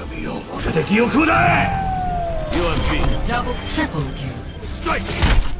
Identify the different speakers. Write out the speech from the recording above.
Speaker 1: 身を我が敵を食らえ。
Speaker 2: Double triple kill.
Speaker 1: Strike!